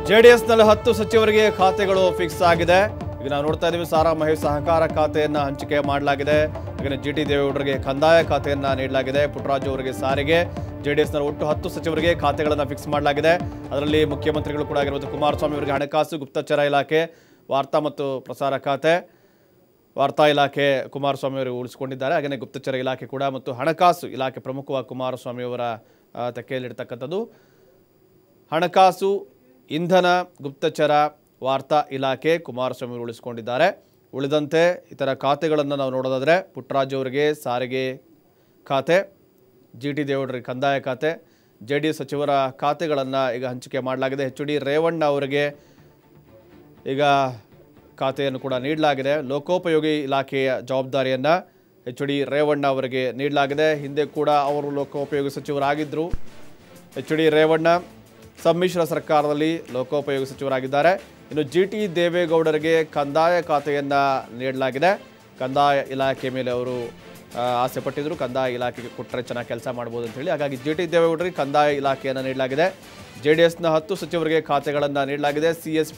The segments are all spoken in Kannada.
ಜೆಡಿಎಸ್ನಲ್ಲಿ 10 ಸಚಿವರಿಗೆ ಖಾತೆಗಳು ಫಿಕ್ಸ್ ಆಗಿದೆ. ಈಗ ನಾವು ನೋಡ್ತಾ ಇದ್ದೀವಿ ಸಾರಾ ಮಹೇಶ್ ಸಹಕಾರ ಖಾತೆಯನ್ನು ಹಂಚಿಕೆ ಮಾಡಲಾಗಿದೆ. ಹಾಗೆ ಜಿಟಿ ದೇವೇಗೌಡರಿಗೆ ಕಂದಾಯ ಖಾತೆಯನ್ನು ನೀಡಲಾಗಿದೆ. ಪುಟ್ಟರಾಜು ಅವರಿಗೆ ಸಾರಿಗೆ. ಜೆಡಿಎಸ್ನಲ್ಲಿ ಒಟ್ಟು 10 ಸಚಿವರಿಗೆ ಖಾತೆಗಳನ್ನು ಫಿಕ್ಸ್ ಮಾಡಲಾಗಿದೆ. ಅದರಲ್ಲಿ ಮುಖ್ಯಮಂತ್ರಿಗಳು ಕೂಡ ಆಗಿರುವುದು ಕುಮಾರಸ್ವಾಮಿ ಅವರಿಗೆ ಹಣಕಾಸು, ಗುಪ್ತಚರ ಇಲಾಖೆ, ವಾರ್ತಾ ಮತ್ತು ಪ್ರಸಾರ ಖಾತೆ, ವಾರ್ತಾ ಇಲಾಖೆ ಕುಮಾರಸ್ವಾಮಿ ಅವರು ಉಳಿಸಿಕೊಂಡಿದ್ದಾರೆ. ಹಾಗೆಯೇ ಗುಪ್ತಚರ ಇಲಾಖೆ ಕೂಡ ಮತ್ತು ಹಣಕಾಸು ಇಲಾಖೆ ಪ್ರಮುಖವಾಗಿ ಕುಮಾರಸ್ವಾಮಿ ಅವರ ತೆಕ್ಕೆಯಲ್ಲಿರ್ತಕ್ಕಂಥದ್ದು. ಹಣಕಾಸು, ಇಂಧನ, ಗುಪ್ತಚರ, ವಾರ್ತಾ ಇಲಾಖೆ ಕುಮಾರಸ್ವಾಮಿ ಉಳಿಸಿಕೊಂಡಿದ್ದಾರೆ. ಉಳಿದಂತೆ ಇತರ ಖಾತೆಗಳನ್ನು ನಾವು ನೋಡೋದಾದರೆ ಪುಟ್ಟರಾಜು ಅವರಿಗೆ ಸಾರಿಗೆ ಖಾತೆ, ಜಿಟಿ ದೇವೇಗೌಡರಿಗೆ ಕಂದಾಯ ಖಾತೆ, ಜೆಡಿಎಸ್ ಸಚಿವರ ಖಾತೆಗಳನ್ನು ಈಗ ಹಂಚಿಕೆ ಮಾಡಲಾಗಿದೆ. ಎಚ್ ಡಿ ರೇವಣ್ಣ ಅವರಿಗೆ ಈಗ ಖಾತೆಯನ್ನು ಕೂಡ ನೀಡಲಾಗಿದೆ. ಲೋಕೋಪಯೋಗಿ ಇಲಾಖೆಯ ಜವಾಬ್ದಾರಿಯನ್ನು ಎಚ್ ಡಿ ರೇವಣ್ಣ ಅವರಿಗೆ ನೀಡಲಾಗಿದೆ. ಹಿಂದೆ ಕೂಡ ಅವರು ಲೋಕೋಪಯೋಗಿ ಸಚಿವರಾಗಿದ್ದರು. ಎಚ್ ಡಿ ರೇವಣ್ಣ ಸಮ್ಮಿಶ್ರ ಸರ್ಕಾರದಲ್ಲಿ ಲೋಕೋಪಯೋಗಿ ಸಚಿವರಾಗಿದ್ದಾರೆ. ಇನ್ನು ಜಿಟಿ ದೇವೇಗೌಡರಿಗೆ ಕಂದಾಯ ಖಾತೆಯನ್ನು ನೀಡಲಾಗಿದೆ. ಕಂದಾಯ ಇಲಾಖೆ ಮೇಲೆ ಅವರು ಆಸೆ ಪಟ್ಟಿದ್ದರು. ಕಂದಾಯ ಇಲಾಖೆಗೆ ಕೊಟ್ಟರೆ ಚೆನ್ನಾಗಿ ಕೆಲಸ ಮಾಡ್ಬೋದು ಅಂತೇಳಿ, ಹಾಗಾಗಿ ಜಿಟಿ ದೇವೇಗೌಡರಿಗೆ ಕಂದಾಯ ಇಲಾಖೆಯನ್ನು ನೀಡಲಾಗಿದೆ. ಜೆಡಿಎಸ್ನ 10 ಸಚಿವರಿಗೆ ಖಾತೆಗಳನ್ನು ನೀಡಲಾಗಿದೆ. ಸಿ ಎಸ್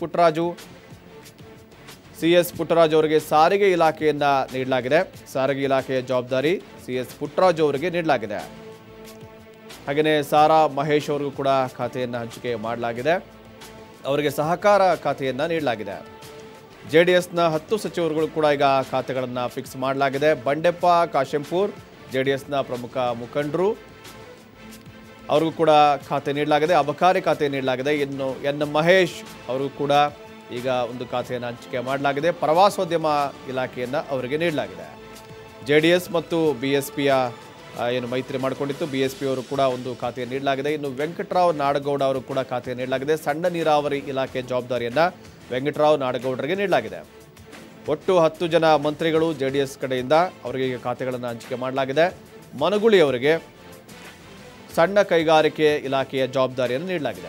ಪುಟ್ಟರಾಜು ಅವರಿಗೆ ಸಾರಿಗೆ ಇಲಾಖೆಯನ್ನು ನೀಡಲಾಗಿದೆ. ಸಾರಿಗೆ ಇಲಾಖೆಯ ಜವಾಬ್ದಾರಿ ಸಿ ಎಸ್ ಪುಟ್ಟರಾಜು ಅವರಿಗೆ ನೀಡಲಾಗಿದೆ. ಹಾಗೆಯೇ ಸಾರಾ ಮಹೇಶ್ ಅವರಿಗೂ ಕೂಡ ಖಾತೆಯನ್ನು ಹಂಚಿಕೆ ಮಾಡಲಾಗಿದೆ. ಅವರಿಗೆ ಸಹಕಾರ ಖಾತೆಯನ್ನು ನೀಡಲಾಗಿದೆ. ಜೆಡಿಎಸ್ನ 10 ಸಚಿವರುಗಳು ಕೂಡ ಈಗ ಖಾತೆಗಳನ್ನು ಫಿಕ್ಸ್ ಮಾಡಲಾಗಿದೆ. ಬಂಡೆಪ್ಪ ಕಾಶೆಂಪೂರ್ ಜೆಡಿಎಸ್ನ ಪ್ರಮುಖ ಮುಖಂಡರು, ಅವ್ರಿಗೂ ಕೂಡ ಖಾತೆ ನೀಡಲಾಗಿದೆ. ಅಬಕಾರಿ ಖಾತೆ ನೀಡಲಾಗಿದೆ. ಇನ್ನು ಎನ್ ಮಹೇಶ್ ಅವರಿಗೂ ಕೂಡ ಈಗ ಒಂದು ಖಾತೆಯನ್ನು ಹಂಚಿಕೆ ಮಾಡಲಾಗಿದೆ. ಪ್ರವಾಸೋದ್ಯಮ ಇಲಾಖೆಯನ್ನು ಅವರಿಗೆ ನೀಡಲಾಗಿದೆ. ಜೆಡಿಎಸ್ ಮತ್ತು BSPಯ ಏನು ಮೈತ್ರಿ ಮಾಡಿಕೊಂಡಿತ್ತು, BSP ಅವರು ಕೂಡ ಒಂದು ಖಾತೆಯನ್ನು ನೀಡಲಾಗಿದೆ. ಇನ್ನು ವೆಂಕಟರಾವ್ ನಾಡಗೌಡ ಅವರು ಕೂಡ ಖಾತೆಯನ್ನು ನೀಡಲಾಗಿದೆ. ಸಣ್ಣ ನೀರಾವರಿ ಇಲಾಖೆ ಜವಾಬ್ದಾರಿಯನ್ನು ವೆಂಕಟರಾವ್ ನಾಡಗೌಡರಿಗೆ ನೀಡಲಾಗಿದೆ. ಒಟ್ಟು 10 ಜನ ಮಂತ್ರಿಗಳು JDS ಕಡೆಯಿಂದ ಅವರಿಗೆ ಖಾತೆಗಳನ್ನು ಹಂಚಿಕೆ ಮಾಡಲಾಗಿದೆ. ಮನಗುಳಿ ಅವರಿಗೆ ಸಣ್ಣ ಕೈಗಾರಿಕೆ ಇಲಾಖೆಯ ಜವಾಬ್ದಾರಿಯನ್ನು ನೀಡಲಾಗಿದೆ.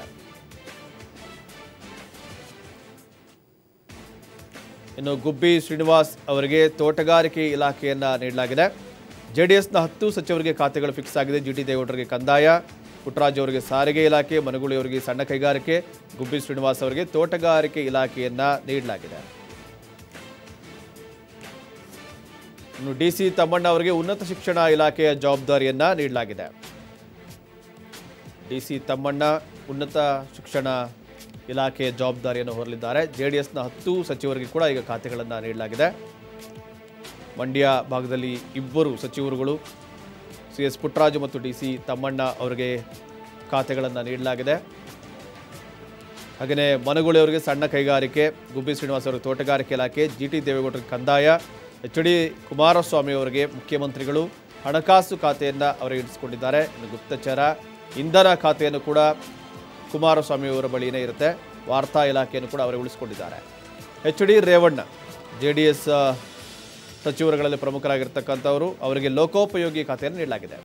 ಇನ್ನು ಗುಬ್ಬಿ ಶ್ರೀನಿವಾಸ್ ಅವರಿಗೆ ತೋಟಗಾರಿಕೆ ಇಲಾಖೆಯನ್ನು ನೀಡಲಾಗಿದೆ. ಜೆಡಿಎಸ್ನ 10 ಸಚಿವರಿಗೆ ಖಾತೆಗಳು ಫಿಕ್ಸ್ ಆಗಿದೆ. ಜಿಟಿ ದೇವೇಗೌಡರಿಗೆ ಕಂದಾಯ, ಪುಟ್ಟರಾಜು ಅವರಿಗೆ ಸಾರಿಗೆ ಇಲಾಖೆ, ಮನಗುಳಿ ಅವರಿಗೆ ಸಣ್ಣ ಕೈಗಾರಿಕೆ, ಗುಬ್ಬಿ ಶ್ರೀನಿವಾಸ್ ಅವರಿಗೆ ತೋಟಗಾರಿಕೆ ಇಲಾಖೆಯನ್ನು ನೀಡಲಾಗಿದೆ. ಇನ್ನು DC ತಮ್ಮಣ್ಣ ಅವರಿಗೆ ಉನ್ನತ ಶಿಕ್ಷಣ ಇಲಾಖೆಯ ಜವಾಬ್ದಾರಿಯನ್ನು ನೀಡಲಾಗಿದೆ. DC ತಮ್ಮಣ್ಣ ಉನ್ನತ ಶಿಕ್ಷಣ ಇಲಾಖೆಯ ಜವಾಬ್ದಾರಿಯನ್ನು ಹೊರಲಿದ್ದಾರೆ. ಜೆಡಿಎಸ್ನ 10 ಸಚಿವರಿಗೆ ಕೂಡ ಈಗ ಖಾತೆಗಳನ್ನು ನೀಡಲಾಗಿದೆ. ಮಂಡ್ಯ ಭಾಗದಲ್ಲಿ 2 ಸಚಿವರುಗಳು ಸಿ ಎಸ್ ಪುಟ್ಟರಾಜು ಮತ್ತು DC ತಮ್ಮಣ್ಣ ಅವರಿಗೆ ಖಾತೆಗಳನ್ನು ನೀಡಲಾಗಿದೆ. ಹಾಗೆಯೇ ಮನಗುಳಿ ಅವರಿಗೆ ಸಣ್ಣ ಕೈಗಾರಿಕೆ, ಗುಬ್ಬಿ ಶ್ರೀನಿವಾಸ್ ಅವರಿಗೆ ತೋಟಗಾರಿಕೆ ಇಲಾಖೆ, ಜಿಟಿ ದೇವೇಗೌಡರಿಗೆ ಕಂದಾಯ, ಎಚ್ ಡಿ ಕುಮಾರಸ್ವಾಮಿ ಅವರಿಗೆ ಮುಖ್ಯಮಂತ್ರಿಗಳು ಹಣಕಾಸು ಖಾತೆಯನ್ನು ಅವರಿಗೆ ಇರಿಸಿಕೊಂಡಿದ್ದಾರೆ. ಇನ್ನು ಗುಪ್ತಚರ, ಇಂಧನ ಖಾತೆಯನ್ನು ಕೂಡ ಕುಮಾರಸ್ವಾಮಿ ಅವರ ಬಳಿಯೇ ಇರುತ್ತೆ. ವಾರ್ತಾ ಇಲಾಖೆಯನ್ನು ಕೂಡ ಅವರೇ ಉಳಿಸಿಕೊಂಡಿದ್ದಾರೆ. ಎಚ್ ಡಿ ರೇವಣ್ಣ JDS ಸಚಿವರುಗಳಲ್ಲಿ ಪ್ರಮುಖರಾಗಿರ್ತಕ್ಕಂಥವರು, ಅವರಿಗೆ ಲೋಕೋಪಯೋಗಿ ಖಾತೆಯನ್ನು ನೀಡಲಾಗಿದೆ.